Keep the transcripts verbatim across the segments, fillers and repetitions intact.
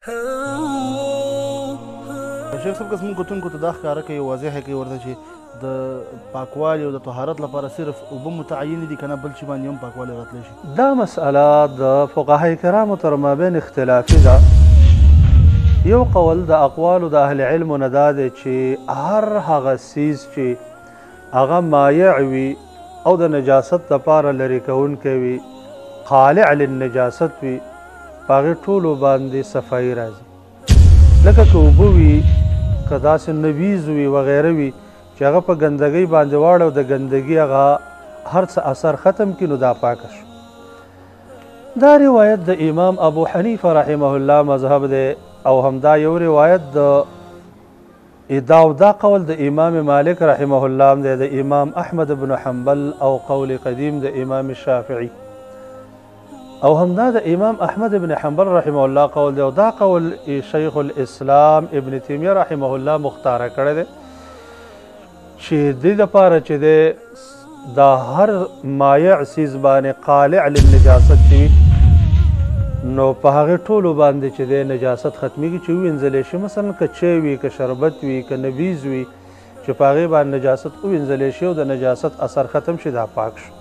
شیخ صاحب که زموږ کتونکو ته دا ښکاره کوي واضحه کوي ورته چې د پاکوالي او د طهارت لپاره صرف اوبه متعینې دي که نه بل شي باندې هم پاکوالی راتلی شي؟ دا مسئله د فقهای کرامو تر مابین اختلافي ده. یو قول د اقوالو د اهل علمو نه دا دی چې هر هغه څیز چې هغه مایع وي او د نجاست دپاره لرې کوونکی وي، خالع للنجاست وي، په هغې ټولو باندې صفایي راځي. لکه که اوبه وي، که داسې نبیز وي وغیره وي چې هغه په ګندګۍ باندې واړه او د ګندګي هغه هر څه اثر ختم کړي نو دا پاکه شو. دا روایت د امام ابو حنیفه رحمه الله مذهب دی او همدا یو روایت د دا او دا قول د امام مالک رحمه الله هم دی، د امام احمد بن حنبل او قول قدیم د امام شافعي او همدا د امام احمد بن حنبل رحمه الله قول دی او دا قول شیخ الاسلام ابن تیمیه رحمه الله مختاره کړی دی چې دې دپاره چې دی دا هر مایع څیز باندې قالع للنجاست چې وي نو په هغې ټولو باندې چې دی نجاست ختمیږي چې ووینځلی شي. مثلا که چای وي، که شربت وي، که نبیز وي چې په هغې باندې نجاست ووینځلی شي او د نجاست اثر ختم شي دا پاک شو.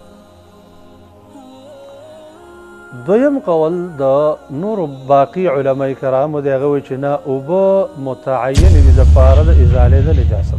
دویم قول د نورو باقي علمای کرامو دی، هغه وایي چې نه، اوبه متعینې دي دپاره د ازالې د نجاست.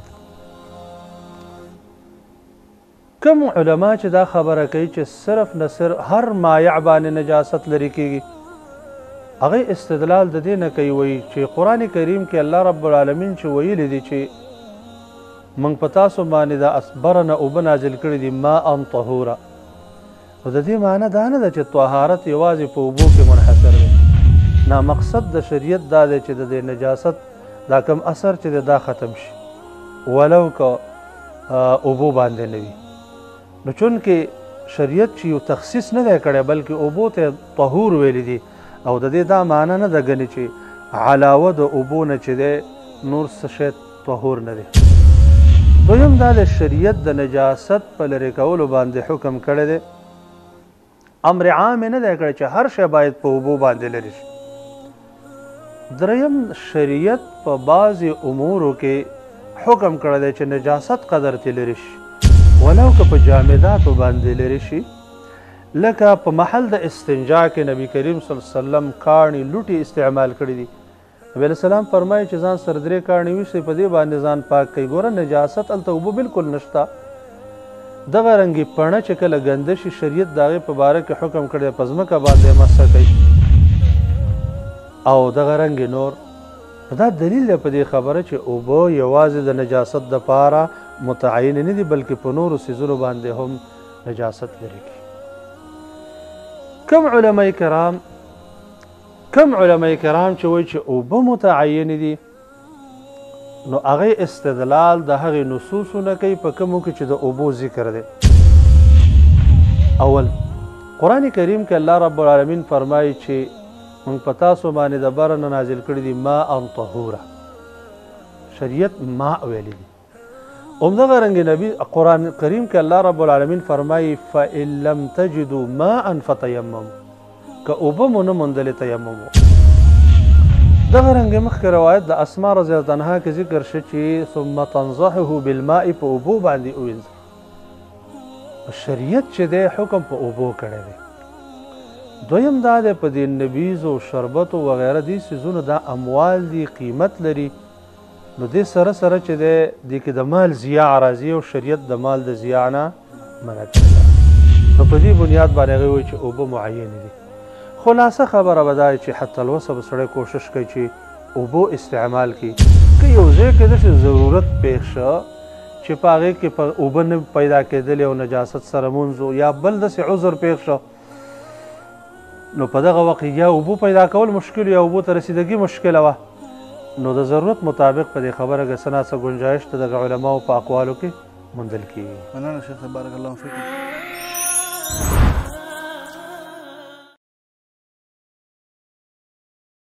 کم علما چې دا خبره کوي چې صرف نه صرف هر مایع باندې نجاست لرې کېږي، هغې استدلال د دې نه کوي، وایي چې قرآن کریم کې الله رب العالمین چې ویلي دي چې موږ په تاسو باندې د بره نه اوبه نازل کړي دي ماء طهوره، نو د دې معنی دا نه ده چې طهارت یوازې په اوبو کې منحصر دی. نه، مقصد د شریعت دا دی چې د دې نجاست دا کم اثر چې دی دا ختم شي ولو که اوبو باندې نه وي. نو چونکې شریعت چې یو تخصیص نه دی کړی بلکې اوبو ته طهور ویلی دي او د دې دا معنی نه ده ګنې چې علاوه د اوبو نه چې دی نور څه شی طهور نه دی. دویم دا د شریعت د نجاست په لرې کولو باندې حکم کړی دی، امر عام نه دی کړی چې هر شی باید په اوبو باندې لرې شي. دریم شریعت په بعضې امورو کې حکم کړی دی چې نجاست قدر ترې لرې شي ولو که په جامداتو باندې لرې شي. لکه په محل د استنجا کې نبی کریم صلی الله علیه وسلم کاڼي لوټي استعمال کړي دي. نبی علیه السلام فرمایي چې ځان سره درې کاڼي ویسئ په دې باندې ځان پاک کوي. ګوره نجاست هلته اوبه بلکل نشته. دغه رنګې پڼه چې کله ګنده شي شریعت د هغې په باره کې حکم کړی په ځمکه باندې مسح کوي او دغه رنګې نور. دا دلیل دی په دې خبره چې اوبه یوازې د نجاست دپاره متعینې نه دي بلکې په نورو څیزونو باندې هم نجاست لري کړي. کم علمای کرام کم علمای کرام چې وایي چې اوبه متعینې دي نو هغې استدلال د هغې نصوصو نه کوي په کومو کې چې د اوبو ذکر دی. اول قرآن کریم کې الله رب العالمین فرمایي چې موږ په تاسو باندې د بره نه نازل کړي دي ماء طهوره، شریعت ماء ویلی دي. همدغه رنګې نبی قرآن کریم کې الله رب العالمین فرمایي فإن لم تجدوا ماء فتیمموا، که اوبه مو نه موندلې تیمم وکړه. دغه رنګې مخکې روایت د اسما رضی الله عنها کې ذکر شو چې ثم تنضحه بالماء، په اوبو باندې ووینځه. شریعت چې دی حکم په اوبو کړی دی. دویم دا دی په دې نبیزو شربتو وغیره دې څیزونو دا اموال دي، قیمت لري، نو دې سره سره چې دی دې کې د مال ضیاع راځي او شریعت د مال د ضیاع نه منع کړی ده. نو په دې بنیاد باندې هغوی وایي چې اوبه معینې دي. خلاصه خبره به دا چې حتی الوسه به سړی کوشش کوي چې اوبو استعمال کړي. که یو ځای کې داسې ضرورت پیښ شه چې په هغې کې په اوبه نه پیدا کېدلې او نجاست سره مونځ یا بل داسې عذر پیښ شه نو په دغه وخت یا اوبو پیدا کول مشکل یا اوبو ته رسیدګي مشکله وه، نو د ضرورت مطابق په دې خبره کې څه ناڅه ګنجایش د دغه علماو په اقوالو کې موندل کېږي. مننه شیخ صاحب، بارک الله فیکم.